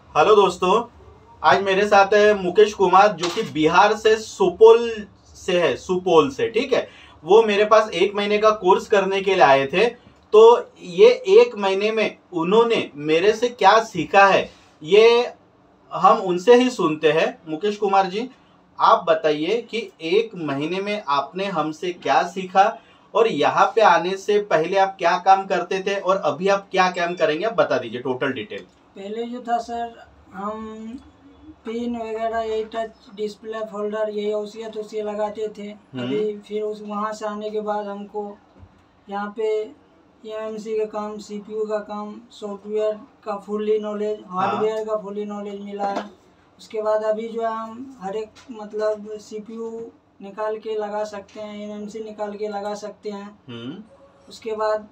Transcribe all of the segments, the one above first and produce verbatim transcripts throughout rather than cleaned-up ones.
Hello दोस्तों, आज मेरे साथ है मुकेश कुमार जो कि बिहार से सुपौल से है, सुपौल से। ठीक है, वो मेरे पास एक महीने का कोर्स करने के लिए आए थे। तो ये एक महीने में उन्होंने मेरे से क्या सीखा है ये हम उनसे ही सुनते हैं। मुकेश कुमार जी, आप बताइए कि एक महीने में आपने हमसे क्या सीखा और यहाँ पे आने से पहले आप क्या काम करते थे और अभी आप क्या काम करेंगे, आप बता दीजिए टोटल डिटेल। पहले जो था सर, हम पिन वगैरह यही टच डिस्प्ले फोल्डर यही औसियत उसी लगाते थे। अभी फिर उस वहाँ से आने के बाद हमको यहाँ पे एमएमसी का काम, सीपीयू का काम, सॉफ्टवेयर का फुल्ली नॉलेज, हार्डवेयर का फुल्ली नॉलेज मिला है। उसके बाद अभी जो है हम हर एक मतलब सीपीयू निकाल के लगा सकते हैं, एमएमसी निकाल के लगा सकते हैं। उसके बाद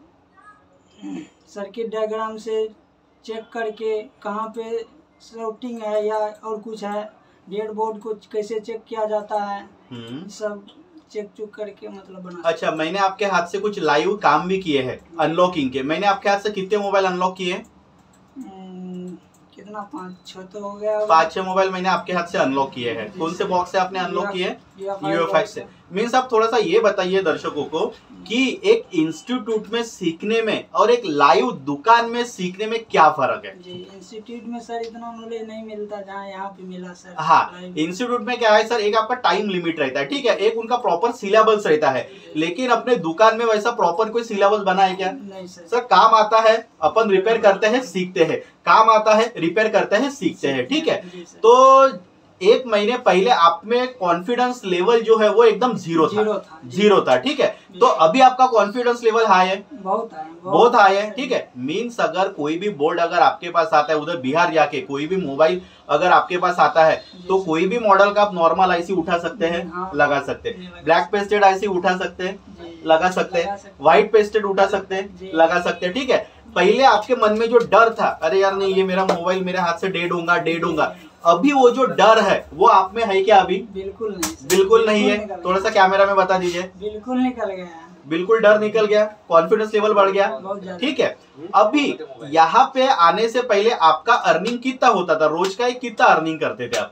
सर्किट डायग्राम से चेक करके कहाँ पे शॉर्टिंग है या और कुछ है, डेड बोर्ड को कैसे चेक किया जाता है, सब चेक चुक करके मतलब बना। अच्छा, मैंने आपके हाथ से कुछ लाइव काम भी किए हैं अनलॉकिंग के। मैंने आपके हाथ से कितने मोबाइल अनलॉक किए? कितना, पाँच छह तो हो गया। पाँच छह मोबाइल मैंने आपके हाथ से अनलॉक किए हैं। कौन से बॉक्स से आपने अनलॉक किए? यूएफआई से। मीन्स आप थोड़ा सा ये बताइए दर्शकों को कि एक इंस्टीट्यूट में सीखने में और एक लाइव दुकान में सीखने में क्या फर्क है? जी, इंस्टीट्यूट में सर इतना नॉलेज नहीं मिलता जहाँ यहाँ पे मिला सर। हाँ, इंस्टीट्यूट में क्या है सर, एक आपका टाइम लिमिट रहता है, ठीक है, एक उनका प्रॉपर सिलेबस रहता है। लेकिन अपने दुकान में वैसा प्रॉपर कोई सिलेबस बना है क्या? नहीं सर। सर काम आता है, अपन रिपेयर करते हैं, सीखते हैं, काम आता है, रिपेयर करते हैं, सीखते हैं। ठीक है, तो एक महीने पहले आप में कॉन्फिडेंस लेवल जो है वो एकदम जीरो था, जीरो था। ठीक है, तो अभी आपका कॉन्फिडेंस लेवल हाई है, बहुत हाई, बहुत हाई है। ठीक है, मीन्स अगर कोई भी बोर्ड अगर आपके पास आता है, उधर बिहार जाके कोई भी मोबाइल अगर आपके पास आता है तो कोई भी मॉडल का आप नॉर्मल आईसी उठा सकते हैं, हाँ, लगा सकते हैं, ब्लैक पेस्टेड आईसी उठा सकते हैं, लगा सकते हैं, व्हाइट पेस्टेड उठा सकते हैं, लगा सकते हैं। ठीक है, पहले आपके मन में जो डर था, अरे यार नहीं ये मेरा मोबाइल मेरे हाथ से डेड होगा डेड होगा, अभी वो जो डर है वो आप में है क्या? अभी बिल्कुल नहीं, बिल्कुल नहीं है। थोड़ा सा कैमरा में बता दीजिए। बिल्कुल निकल गया, बिल्कुल डर निकल गया, कॉन्फिडेंस लेवल बढ़ गया। ठीक है, अभी यहाँ पे आने से पहले आपका अर्निंग कितना होता था? रोज का कितना अर्निंग करते थे आप?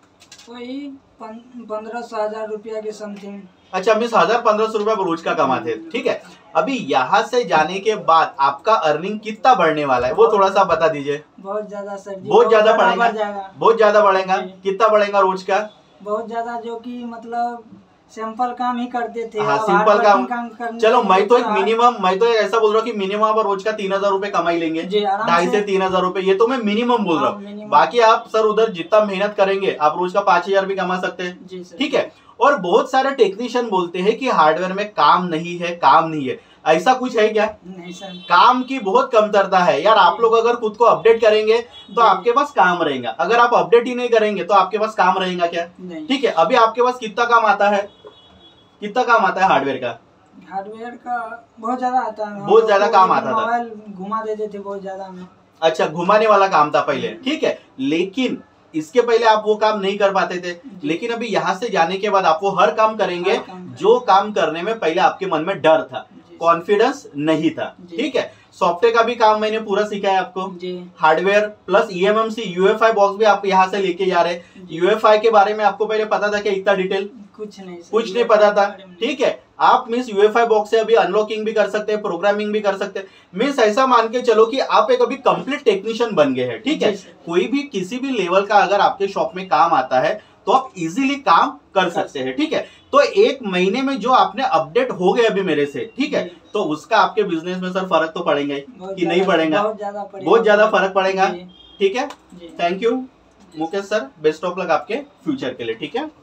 वही पंद्रह सौ हजार रुपया के समथिंग। अच्छा, बीस हजार पंद्रह सौ रुपया रोज का कमाते। ठीक है, अभी यहाँ से जाने के बाद आपका अर्निंग कितना बढ़ने वाला है वो थोड़ा सा बता दीजिए। बहुत ज्यादा सर, बहुत ज्यादा बढ़ेगा, बहुत ज्यादा बढ़ेगा। कितना बढ़ेगा रोज का? बहुत ज्यादा, जो कि मतलब सिंपल काम ही करते थे। हाँ, सिंपल काम, काम चलो मैं तो एक मिनिमम, मैं तो एक ऐसा बोल रहा हूँ कि मिनिमम आप रोज का तीन हजार रूपए कमाई लेंगे, ढाई से तीन हजार रूपए, ये तो मैं मिनिमम बोल रहा हूँ। बाकी आप सर उधर जितना मेहनत करेंगे आप रोज का पांच हजार भी कमा सकते हैं। ठीक है, और बहुत सारे टेक्नीशियन बोलते हैं कि हार्डवेयर में काम नहीं है, काम नहीं है, ऐसा कुछ है क्या? नहीं सर, काम की बहुत कमतरता है यार। आप लोग अगर खुद को अपडेट करेंगे तो आपके पास काम रहेगा, अगर आप अपडेट ही नहीं करेंगे तो आपके पास काम रहेगा क्या? ठीक है, अभी आपके पास कितना काम आता है, कितना काम आता है हार्डवेयर का? हार्डवेयर का बहुत ज्यादा आता है, बहुत ज्यादा काम आता था, मोबाइल घुमा देते थे बहुत ज्यादा में। अच्छा, घुमाने वाला काम था पहले। ठीक है, लेकिन इसके पहले आप वो काम नहीं कर पाते थे, लेकिन अभी यहाँ से जाने के बाद आप वो हर काम करेंगे जो काम करने में पहले आपके मन में डर था, कॉन्फिडेंस नहीं था। ठीक है, सॉफ्टवेयर का भी काम मैंने पूरा सिखाया है आपको, hardware plus EMMC UFI box भी आप यहाँ से लेके जा रहे हैं। यूएफआई के बारे में आपको पहले पता था क्या इतना डिटेल? कुछ नहीं, कुछ नहीं पता था। ठीक है, आप मीन्स यूएफआई बॉक्स से अभी अनलॉकिंग भी कर सकते हैं, प्रोग्रामिंग भी कर सकते हैं। मीन्स ऐसा मान के चलो कि आप एक अभी कंप्लीट टेक्नीशियन बन गए हैं। ठीक है, कोई भी किसी भी लेवल का अगर आपके शॉप में काम आता है तो आप इजीली काम कर सकते हैं। ठीक है, तो एक महीने में जो आपने अपडेट हो गए अभी मेरे से, ठीक है, तो उसका आपके बिजनेस में सर फर्क तो पड़ेगा कि नहीं पड़ेगा? बहुत ज्यादा फर्क पड़ेगा। ठीक है, thank you Mukesh sir, best of luck आपके फ्यूचर के लिए। ठीक है।